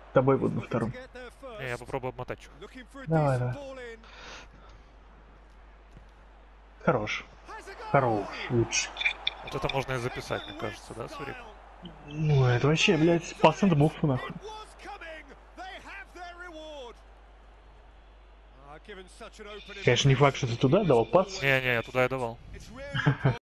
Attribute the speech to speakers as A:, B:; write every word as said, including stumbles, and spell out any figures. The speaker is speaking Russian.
A: тобой буду на втором.
B: Не, я попробую обмотать чё.
A: Давай, давай. Хорош. Хорош. Лучше.
B: Вот это можно и записать, мне кажется, да, Сурик?
A: Ну, это вообще, блядь, пассант мув, нахуй. Конечно, не факт, что ты туда дал пас.
B: Не-не, я туда и давал.